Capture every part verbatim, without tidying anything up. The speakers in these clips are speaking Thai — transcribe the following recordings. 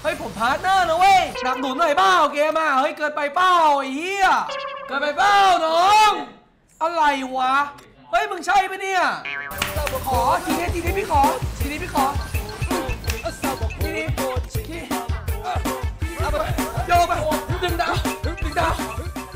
ฮ้ยผมพาร์ทเนอร์นะเว้ยหนับหนุนหน่อยเปล่าเกมอ่ะเฮ้ยเกินไปเปล่าไอ้เหี้ยเกินไปเปล่าน้องอะไรวะเฮ้ยมึงใช่ปะเนี่ยขอทีนี้ทีนี้พี่ขอทีนี้พี่ขอทีนี้ทีโยกไปดึงดาวดึงดาว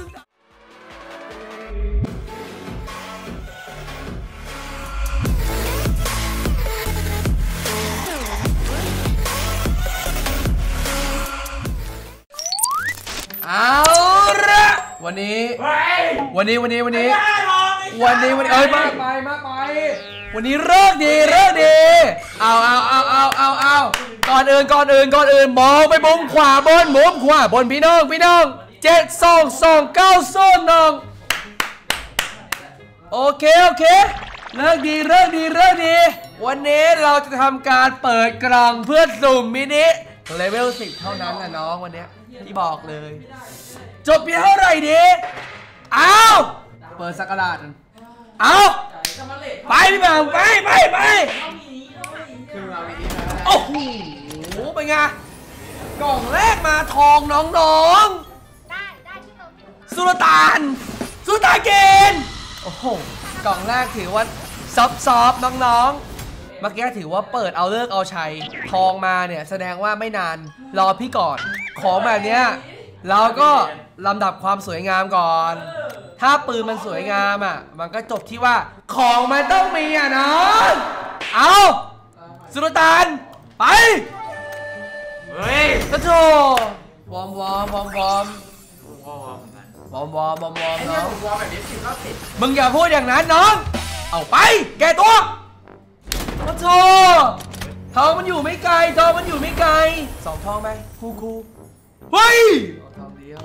เอาละวันนี้วันนี้วันนี้วันนี้วันนี้วันนี้เอ้ยมากไปมากไปวันนี้เลิกดีเลิกดีเอาเอาเอาเอาเอาเอาก่อนอื่นก่อนอื่นก่อนอื่นมองไปมุมขวาบนมุมขวาบนพี่น้องพี่น้องเจ็ดสองสองเก้าโซนน้องโอเคโอเคเลิกดีเลิกดีเลิกดีวันนี้เราจะทำการเปิดกล่องเพื่อสุ่มมินิเลเวลสิบเท่านั้นแหละน้องวันนี้ที่บอกเลยจบเพียงเท่าไหร่ดีเอาเปิดสักกระดาษเอาไปพี่บ่าวไปไปไปโอ้โหเป็นไงกล่องแรกมาทองน้องๆสุลต่านสุลต่านเกณฑ์โอ้โหกล่องแรกถือว่าซอฟๆน้องๆเมื่อกี้ถือว่าเปิดเอาเลิกเอาชัยทองมาเนี่ยแสดงว่าไม่นานรอพี่ก่อนของแบบเนี้ยเราก็ลำดับความสวยงามก่อนถ้าปืนมันสวยงามอ่ะมันก็จบที่ว่าของมันต้องมีอ่ะน้องเอาสุลต่านไปเฮ้ยกระโจวอมวอมวอมวอมวอมวอมวอมวอมน้องมึงอย่าพูดอย่างนั้นน้องเอาไปแกตัวกระโจทองมันอยู่ไม่ไกลทองมันอยู่ไม่ไกลสองทองไปคูคูเฮ้ยทองเดียว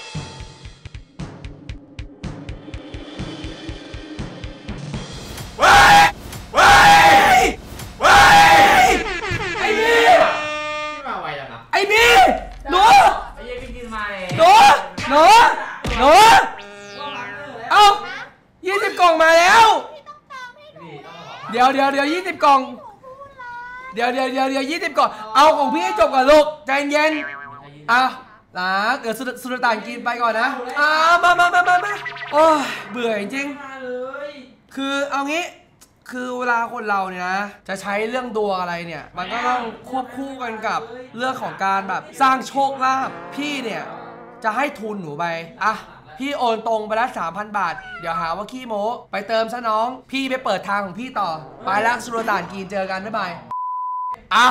เฮ้ยเฮ้ยเฮ้ยไอ้บีที่มาไวจังนะไอ้บีหนูไอ้ยี่พี่กินมาหนูหนูหนูเอ้ายี่สิบกล่องมาแล้วเดี๋ยวเดี๋ยวเดี๋ยวยี่สิบกล่องเดี๋ยวเดี๋ยวเดี๋ยวเดี๋ยวยี่สิบกล่องเอาของพี่ให้จบก่อนลูกใจเย็นอ่ะนะเดี๋ยวสุลต่านกินไปก่อนนะอ่ามามามามามาโอ้เบื่อจริงคือเอางี้คือเวลาคนเราเนี่ยนะจะใช้เรื่องดวงอะไรเนี่ยมันก็ต้องควบคู่กันกับเรื่องของการแบบสร้างโชคลาภพี่เนี่ยจะให้ทุนหนูไปอ่ะพี่โอนตรงไปแล้ว สามพัน บาทเดี๋ยวหาว่าขี้โม้ไปเติมซะน้องพี่ไปเปิดทางของพี่ต่อไปแล้วสุลต่านกินเจอกันบ๊ายบายอ่ะ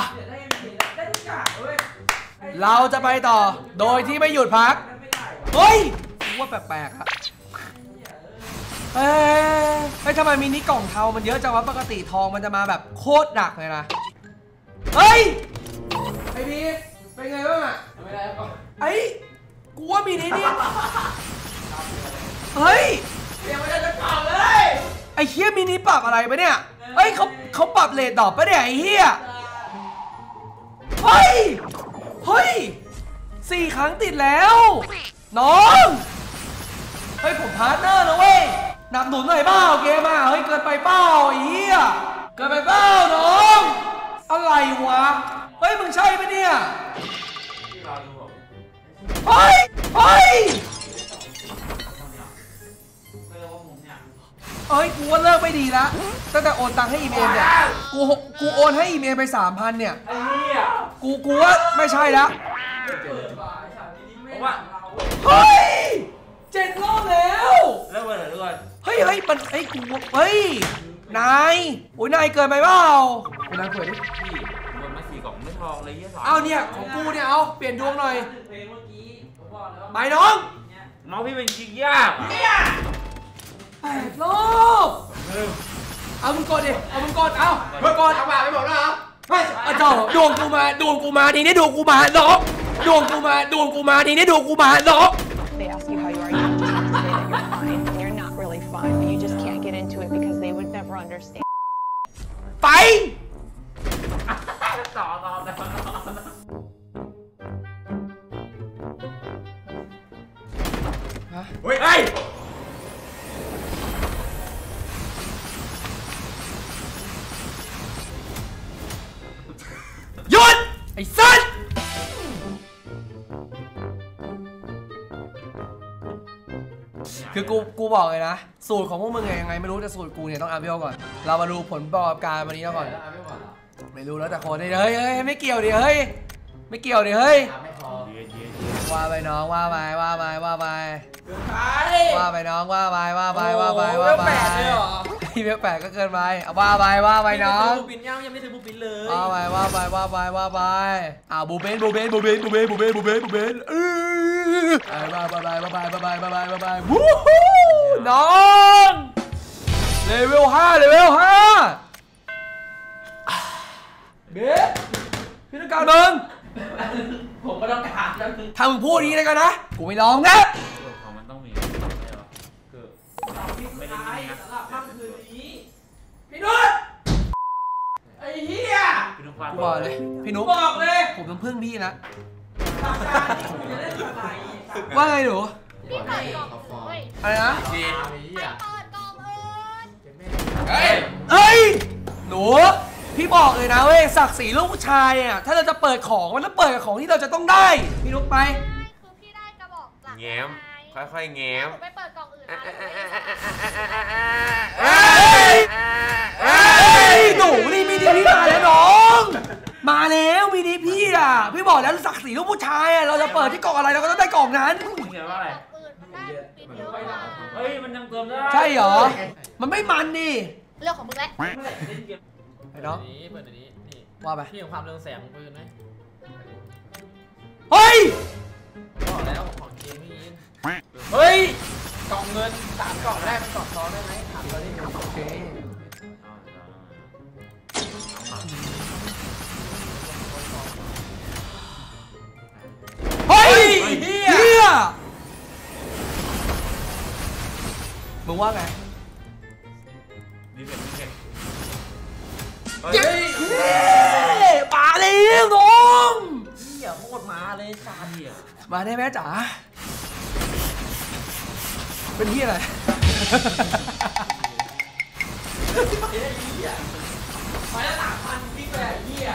เราจะไปต่อโดยที่ไม่หยุดพักเฮ้ยว่าแปลกๆอะเอ้ยไม่ทำไมมินิกล่องเทามันเยอะจังวะปกติทองมันจะมาแบบโคตรหนักเลยนะเฮ้ยไอพีเป็นไงบ้างอะไอ้กูว่ามินินี่เฮ้ยยังไม่ได้จะปรับเลยไอ้เฮียมินิปรับอะไรปะเนี่ยเฮ้ยเขาเขาปรับเลทดอกปะเนี่ยไอ้เฮียเฮ้ยเฮ้ยสี่ครั้งติดแล้วน้องเฮ้ยผมพาร์ทเนอร์นะเว้ยหนับหนุนหน่อยเปล่าเกมอ่ะเฮ้ยเกินไปเปล่าไอ้เหี้ยเกินไปเปล่าน้องอะไรวะเฮ้ยมึงใช่ปะเนี่ยเฮ้ยเฮ้ยเอ้ยกูว่าเลิกไม่ดีละตั้งแต่โอนตังค์ให้อีเมลเนี่ยกูกูโอนให้อีเมลไปสามพันเนี่ยกูกูว่าไม่ใช่ละเฮ้ยเจ็ดรอบแล้วเลิกไปเลยด้วยเฮ้ยเฮ้ยมันเฮ้ยกูเฮ้ยนายโอ้ยนายเกินไปเปล่าไปนายเปิดดิพี่มันไม่สี่กล่องไม่ทองเลยยี่สิบเอาเนี่ยของกูเนี่ยเอาเปลี่ยนดวงหน่อยไปน้องน้องพี่เป็นยิงยากแปดรอบเอามึงกดดิเอามึงกดเอามึงกดเอาบ่าไปบอกแล้วเฮ้ยเจ้าดวงกูมาดวงกูมาทีนี้ดวงกูมาน้องดวงกูมาดวงกูมาทีนี้ดวงกูมาน้อง They ask you how you are, you have to say that you're fine, and you're not really fine, but you just can't get into it because they would never understand. ไปต่อต่อต่อเฮ้ยไอ้หยุดไอ้สัสคือกูกูบอกเลยนะสูตรของพวกมึงยังไงไม่รู้แต่สูตรกูเนี่ยต้องอาร์เบลก่อนเรามาดูผลประกอบการวันนี้ก่อนไม่รู้แล้วแต่คนเฮ้ยเฮ้ยไม่เกี่ยวดิเฮ้ยไม่เกี่ยวดิเฮ้ยว่าไปน้องว่าไปว่าไปว่าไปว่าไปน้องว่าไปว่าไปว่าไปว่าไปพี่เว็บแปดก็เกินไปเอาว่าไปว่าไปน้องบูปินยังยังไม่ถึงบูปินเลยว่าไปว่าไปว่าไปว่าไปอ่าบูเบนบูเบนบูเบนบูเบนบูเบนบูเบนบูเบนเออไปไปไปไปไปไปไปไปไปไปวู้ฮู้น้องเลเวลห้าเลเวลห้าเบสพี่ต้องการมึงผมก็ต้องการแล้วนึงถ้ามึงพูดนี้เลยกันนะกูไม่ร้องนะของมันต้องมีคือไม่ได้มีนะสำหรับค่ำคืนนี้พี่นุชไอ้เหี้ยพี่นุชกูบอกเลยพี่นุชบอกเลยผมต้องพึ่งพี่นะว่าไงหนูพี่เปิดกล่องเลยอะไรนะไปเปิดกล่องอื่นเฮ้ยเฮ้ยหนูพี่บอกเลยนะเว้ยศักดิ์ศรีลูกผู้ชายอ่ะถ้าเราจะเปิดของมันต้องเปิดกับของที่เราจะต้องได้พี่นุ๊กไปคือพี่ได้กระบอกหลังแง้มค่อยๆแง้มไปเปิดกล่องอื่นเฮ้ยหนูนี่มีดีพี่มาแล้วน้องมาแล้วมีดีพี่อ่ะพี่บอกแล้วศักดิ์ศรีลูกผู้ชายอ่ะเราจะเปิดที่กล่องอะไรเราก็ต้องได้กล่องนั้นเขียนว่าอะไรเฮ้ยมันยังเติมได้ใช่เหรอมันไม่มันดิเรื่องของมึงแหละไอ้น้องเปิดอันนี้นี่ว่าไปพี่ของความเรืองแสงของปืนไหมเฮ้ยบอกแล้วของจริงพี่ยินเฮ้ยกล่องเงินสามกล่องแรกมันกล่องทองได้ไหมถามเราดิโอเคเฮ้ยเฮียมึงว่าไงดีเด็ดดีเด็ดเฮ้ยมาเลยน้องเฮียโคตรมาเลยชาเฮียมาได้ไหมจ๋าเป็นเฮียอะไรไปแล้วสามพันพี่แกเฮีย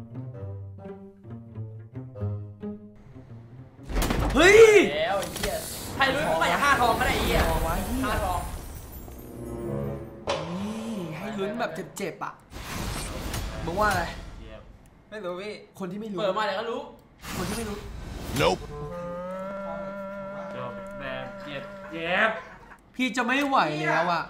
เฮ้ยแล้วเฮียใครรู้เท่าไหร่ห้าทองก็ได้เฮียห้าทองให้ลุ้นแบบเจ็บๆอ่ะมึงว่าอะไรไม่รู้พี่คนที่ไม่รู้เปิดมาเดี๋ยวก็รู้คนที่ไม่รู้ nope จบแบบเจ็บเจ็บพี่จะไม่ไหวแล้วอ่ะ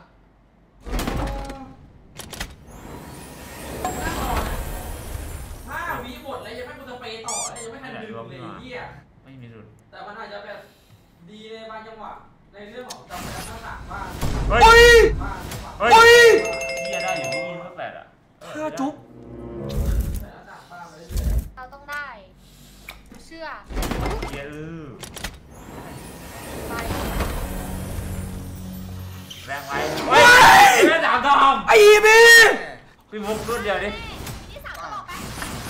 ห้าวิหมดแล้วยังไม่กูจะไปต่อเลยยังไม่ทันดึงเลยเฮียไม่มีรุนแต่มันอาจจะแบบดีในบางจังหวะในเรื่องของจำเป็นต้องต่างบ้างเฮ้ยเฮ้ยเฮียได้อยู่ที่ยี่สิบแปดอ่ะห้าจุ๊บเราต้องได้เชื่อเยอะแรงไปเฮ้ยไม่สามทองไอ้บีพี่มุกรุ่นเดียวดินี่สามกระบอกไป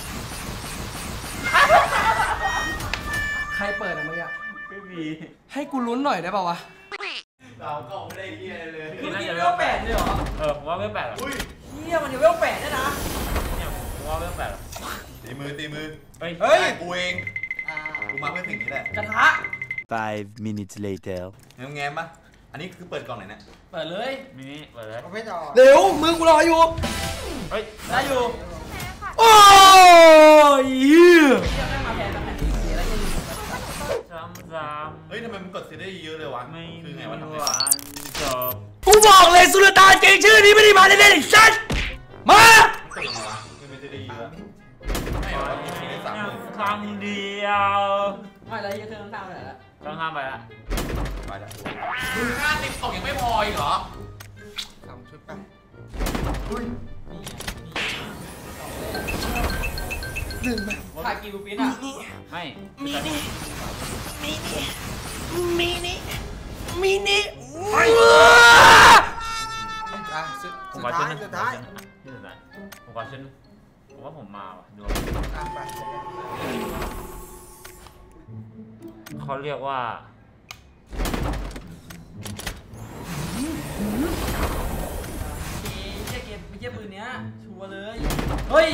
ใครเปิดอะเมื่อกี้ไม่มีให้กูลุ้นหน่อยได้ป่าวะเราก็ไม่ได้เฮียเลยคือมันจะเวลแปดเลยเหรอเออผมว่าเวลแปดหรอเฮียมันจะเวลแปดได้นะเนี่ยผมว่าเวลแปดตีมือตีมือเฮ้ยเฮ้ยกูเองกูมาเพื่อสิ่งนี้แหละกระทะ five minutes later แง้มแง้มปะอันนี้คือเปิดกล่องไหนเนี่ยเปิดเลยมินิเปิดเลยไม่ต่อเร็วมือกูรออยู่เฮ้ยได้อยู่โอ้ยเฮ้ยทำไมมันกดซีได้เยอะเลยวะไม่คือไงวะทำไมจบกูบอกเลยสุลต่านเก่งชื่อนี้ไม่ได้มาเล่นๆชัดมาไม่ไม่ได้เยอะไม่หรอไม่ได้สามหมื่นครั้งเดียวไม่แล้วยังเธอต้องทำอะไรละต้องทำไปละไปละคือค่าติ๊กออกยังไม่พออีกเหรอทำชุดไปอุ้ยหนึ่งแบบถ่ายกี่บูปินอ่ะไม่มินิมินิมินิมินิผมว่าชุดสุดท้ายผมว่าชุดผมว่าผมมาว่ะดูเขาเรียกว่าเจ๊เกมไม่ใช่ปืนเนี้ยชัวร์เลยเฮ้ย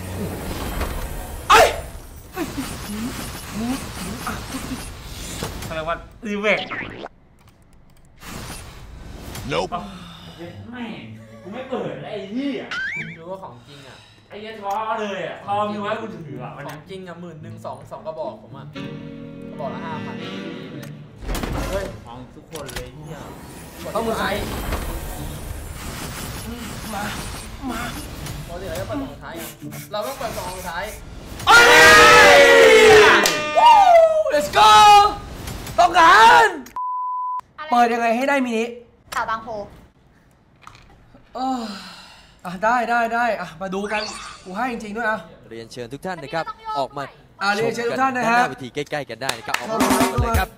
ไอ้ไเขาเรียกว่ารีเวก Nope ไม่กูไม่เปิดไอ้ที่อ่ะรู้ว่าของจริงอ่ะไอ้เหี้ยท้อเลยอ่ะท้อมีไว้กูถืออ่ะมันของจริงอ่ะหมื่นหนึ่งสองสองกระบอกผมอ่ะกระบอกละห้าพันเฮ้ยของทุกคนเลยที่อ่ะต้องมือใครมา มาปกติเราจะเปิดสองสุดท้ายกันเราต้องเปิดสองสุดท้ายเอ้ย let's go ต้องการเปิดยังไงให้ได้มินิสาวบางโพเอออ่ะได้ได้ได้อ่ะมาดูกันกูให้จริงๆด้วยอ่ะเรียนเชิญทุกท่านนะครับออกมาอ่ะเรียนเชิญทุกท่านนะฮะด้หน้าเวทีใกล้ๆกันได้นะครับออกมาดูกันเลยครับ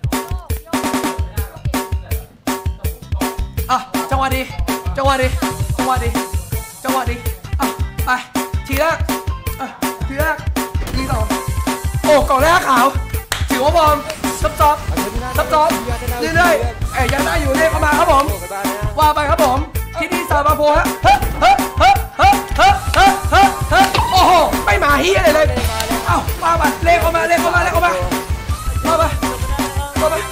อ่ะจังหวะดีจังหวะดีจังหวะดีจังหวะดีอ่ะไปทีแรกอ่ะทีแรกทีสองโอ้กล่องแรกขาวถือว่าบอมซับซ้อนซับซ้อนเรื่อยๆเอ้ยยังได้อยู่เรียกเข้ามาครับผมว่าไปครับผมที่นี่สาวบางโพฮะเฮ้เฮ้เฮ้เฮ้เฮ้เฮ้เฮ้เฮ้โอ้โหไม่มาเฮียอะไรเลยเอ้าว่าไปเรียกเข้ามาเรียกเข้ามาเรียกเข้ามาว่าไปว่าไป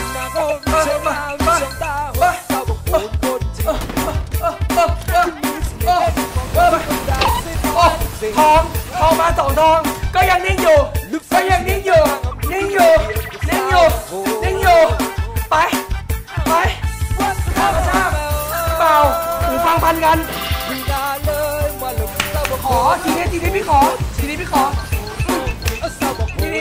ทองทองมาสองทองก็ยังนิ่งอยู่ก็ยังนิ่งอยู่นิ่งอยู่นิ่งอยู่นิ่งอยู่ไปไปข้ามชาติเปล่าหูฟังพันกันขอทีนี้ทีนี้พี่ขอทีนี้พี่ขอทีนี้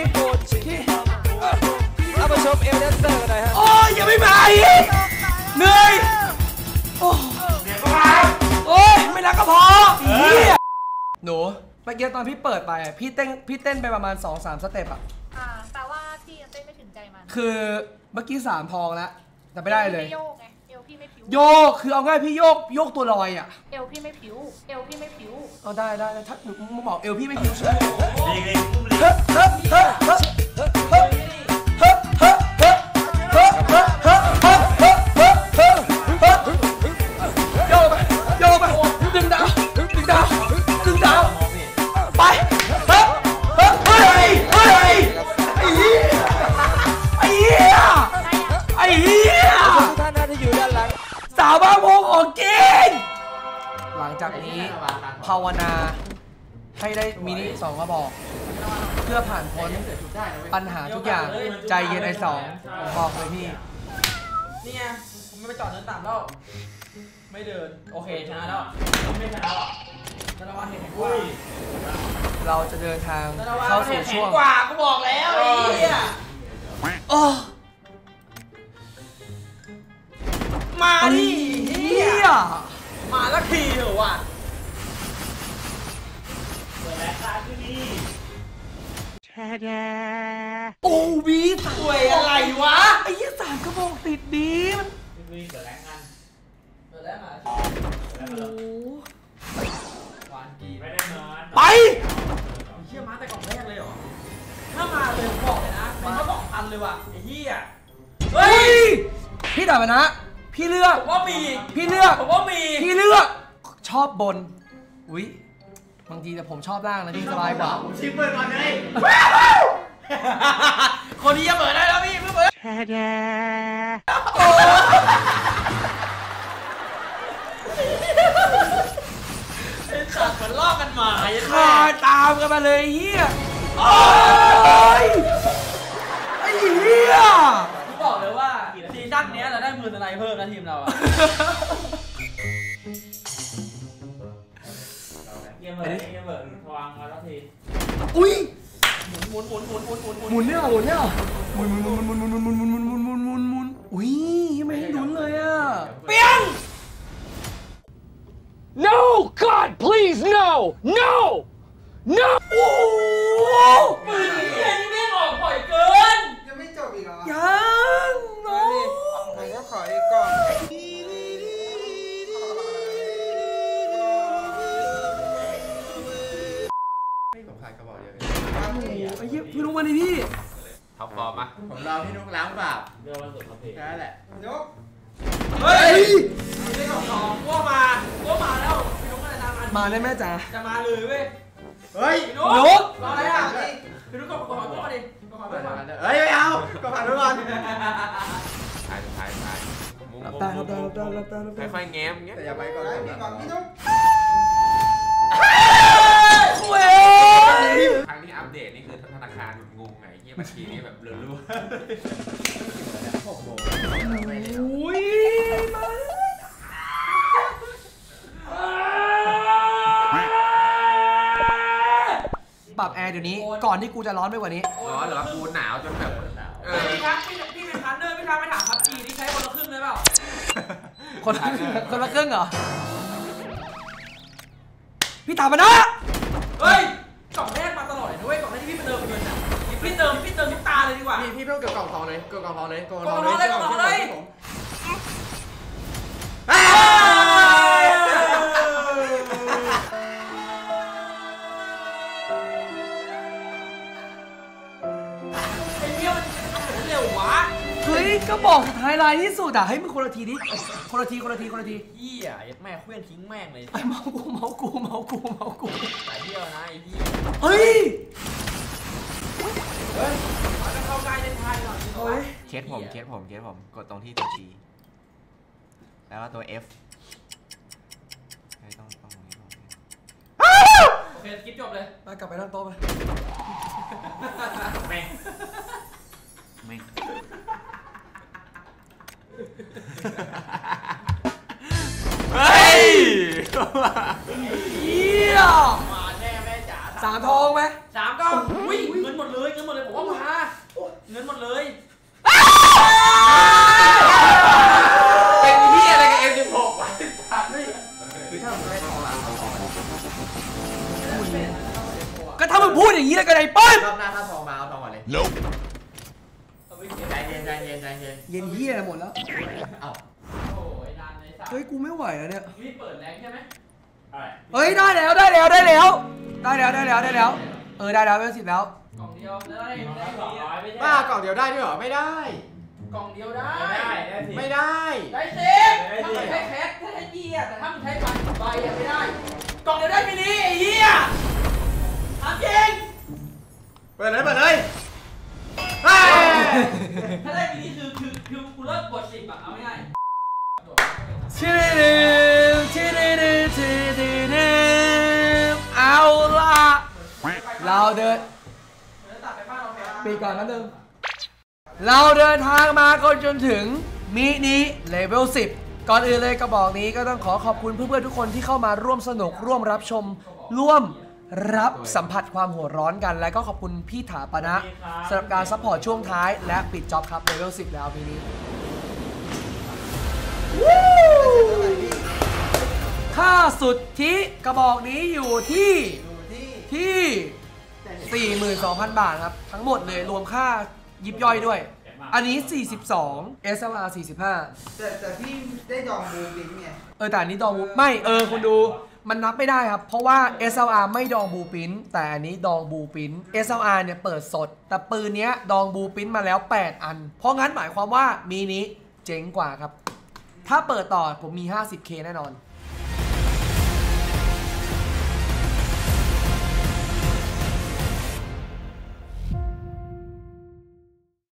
เอาไปชมเอลเดนเซอร์กันหน่อยฮะโอ้ยยังไม่มาอีกเหนื่อยโอ้โอ้ยไม่รักก็พอหนูเมื่อกี้ตอนพี่เปิดไปพี่เต้นพี่เต้นไปประมาณ สองสาม สเต็ปอะอ่าแปลว่าพี่ยังเต้นไม่ถึงใจมันคือเมื่อกี้สามทองแล้วแต่ไม่ได้เลยโยกไงเอวพี่ไม่ผิวโยกคือเอาง่ายพี่โยกโยกตัวลอยอะเอวพี่ไม่ผิวเอวพี่ไม่ผิวเอาได้ได้ถ้าหนูมึงบอกเอวพี่ไม่ผิวใช่ไหมนี่ไงกุ้มเลยเฮ้เฮ้เฮ้เฮ้เฮ้เฮ้เฮ้เฮ้เฮ้เฮ้เฮ้เฮ้เฮ้เฮ้เฮ้เฮ้โยกไปโยกไปดึงดาวดึงดาวดึงดาวไปเฮ้เฮ้เฮ้ยเฮ้ยไอ้เหี้ยไอ้เหี้ยไอ้เหี้ยทุกท่านที่อยู่ด้านหลังสาวบางโพของกินหลังจากนี้ภาวนาให้ได้มินิสองกระบอกเพื่อผ่านพ้นปัญหาทุกอย่างใจเย็นไอ้สองผมบอกเลยพี่นี่ไงผมไม่ไปจอดเดินตามแล้วไม่เดินโอเคชนะแล้วไม่ชนะหรอกธนวัฒน์เห็นกว่าเราจะเดินทางเข้าสู่ช่วงกว่ากูบอกแล้วไอ้เหี้ยโอ้มาดิเฮีเหี้ยยมาละทีเถอะว่ะเปิดแล้วค่ะที่นี่โอ้บีสสวยอะไรวะไอ้เหี้ยสามกระบอกติดดีมันวิ่งเปิดแรงงานเปิดแล้วมาโอ้หวานกีไม่ได้นอนไปเชื่อมาแต่กล่องแรกเลยเหรอถ้ามาเลยผมบอกเลยนะมันก็สองพันเลยว่ะไอ้เหี้ยเฮ้ยพี่ถามนะพี่เลือกผมว่ามีพี่เลือกผมว่ามีพี่เลือกชอบบนอุ้ยบางทีแต่ผมชอบล่างนะพี่สบายกว่าผมชิมเปิดก่อนเลยคนนี้ยังเปิดได้แล้วพี่เพิ่งเปิด ไอ้สัตว์เหมือนลอกกันมาไอ้คอยตามกันมาเลยเฮียโอ้ยไอ้เฮียกูบอกเลยว่าซีซั่นนี้เราได้มือสไนเพิ่มนะทีมเราอะเกมเปิดเกมเปิดทวางมาแล้วทีอุ้ยหมุนหมุนหมุนหมุนหมุนหมุนหมุนเนี่ยหมุนเนี่ยหมุนหมุนหมุนหมุนหมุนหมุนหมุนหมุนหมุนหมุนหมุนหมุนอุ้ยไม่ให้ลุ้นเลยอ่ะเปียง No! God, please, no! No! No! โอ้โหมือเหี้ยนี่แม่งออกบ่อยเกินยังน้องผมก็ขออีกก่อนไอ้เหี้ยพี่รู้มาดิพี่ท็อปฟอร์มอ่ะผมรอพี่นุ๊กล้างบาปเรื่องวันสุดครับพี่แค่นั้นแหละเฮ้ยไม่ได้ของสองว่ามาว่ามาแล้วพี่นุ๊กอะไรตามมันมาได้แม่จ๋าจะมาเลยเว้ยเฮ้ยนุ๊นุ๊กรออะไรอ่ะพี่นุ๊กกดกดของตัวก่อนดิกดของตัวก่อนเฮ้ยไม่เอาก็ผ่านไปก่อนถ่ายถ่ายถ่ายมุมรับมุมตามุรับมตารับตารับตารับตาค่อยๆแง้มเงี้ยแต่อย่าไปก่อนนะพี่ก่อนพี่นุ๊กเว้ยครั้งที่อัปเดตนี่คือธนาคารงงไงเฮียบัญชีนี้แบบเรือรั่วหกโมงอุ้ยมาปรับแอร์เดี๋ยวนี้ก่อนที่กูจะร้อนไปกว่านี้ร้อนเหรอกูหนาวจนแบบเออพี่ครับพี่พี่เป็นพันเนอร์พี่ครับไปถามพับจีนี่ใช้คนละครึ่งเลยเปล่าคนละคนละครึ่งเหรอพี่ถามมานะเฮ้ยกล่องแรกมาตลอดเลยด้วยกล่องแรกที่พี่ไปเติมเงินอ่ะพี่เติมพี่เติมทุกตาเลยดีกว่าพี่พี่เพิ่งเกี่ยวกล่องทองเลยเกี่ยวกล่องทองเลยกล่องทองเลยกล่องทองเลย ไอ้เหี้ยมันเร็ววะเฮ้ยก็บอกสุดท้ายลายที่สุดอ่ะให้มึงคนละทีดิคนละทีคนละทีคนละทีเหี้ยแม่เคลื่อนทิ้งแม่งเลยไอ้เมากูเมากูเมากูเมากูสายเที่ยวนะไอ้เหี้ยเฮ้ยมันจะเข้าใกล้เล่นไพ่หน่อยเฮ้ยเคสผมเคสผมเคสผมกดตรงที่ตัว G แล้วก็ตัว F ต้องต้องตรงนี้โอเคสกิปจบเลยมากลับไปนั่งโต๊ะไปแม่งไม่เฮ้ยเยี่ยมาแน่แม่จ๋าสามทองไหมสามก็อุ้ยเงินหมดเลยเงินหมดเลยผมว่ามาเงินหมดเลยเป็นเฮียอะไรกับ เอ็ม สิบหก วะคือถ้าผมได้ทองแล้วเอาทองก็ถ้ามึงพูดอย่างนี้แล้วก็ได้เปิ้ลรอบหน้าถ้าทองมาเอาทองก่อนเลย Nope. ใจเย็นใจเย็นใจเย็นเย็นเยี่ยหมดแล้วเอ้าโอ้ยนานเลยสัตว์เฮ้ยกูไม่ไหวแล้วเนี่ยรีบเปิดแรงใช่ไหมเฮ้ยได้แล้วได้แล้วได้แล้วได้แล้วได้แล้วได้แล้วเออได้แล้วเป็นสิบแล้วกล่องเดียวแล้วได้ได้สองร้อยไม่ใช่บ้ากล่องเดียวได้ด้วยเหรอไม่ได้กล่องเดียวได้ไม่ได้ได้สิถ้ามึงใช้แคสถ้าใช้จีอ่ะแต่ถ้ามึงใช้ใบใบอ่ะไม่ได้กล่องเดียวได้ไม่ดีไอ้เหี้ยถามจริงเปิดเลยเปิดเลยเฮ้ยถ้าได้ปีนี้คือคือคือกูเลิกกดสิบอะเอาง่ายชิดิมชิดิมชิดิมเอาล่ะเราเดินๆเดี๋ยวตัดไปบ้านเราแพ้ปีก่อนนั้นหนึ่งเราเดินทางมาก็จนถึงมินิเลเวลสิบก่อนอื่นเลยกระบอกนี้ก็ต้องขอขอบคุณเพื่อนๆทุกคนที่เข้ามาร่วมสนุกร่วมรับชมร่วมรับสัมผัสความหัวร้อนกันและก็ขอบคุณพี่ถาปนะสำหรับการซัพพอร์ตช่วงท้ายและปิดจ็อบครับเลเวลสิบแล้วปีนี้ค่าสุทธิกระบอกนี้อยู่ที่ที่ สี่หมื่นสองพัน บาทครับทั้งหมดเลยรวมค่ายิบย่อยด้วย อันนี้สี่สิบสอง เอส แอล อาร์ สี่สิบห้าแต่แต่พี่ได้ดองบูบิงไงเออแต่อันนี้ดองบูไม่เออคุณดูมันนับไม่ได้ครับเพราะว่า เอส แอล อาร์ ไม่ดองบูปินแต่อันนี้ดองบูปิน เอส แอล อาร์ เนี่ยเปิดสดแต่ปืนเนี้ยดองบูปินมาแล้วแปดอันเพราะงั้นหมายความว่ามีนี้เจ๋งกว่าครับถ้าเปิดต่อผมมี ห้าสิบเค แน่นอน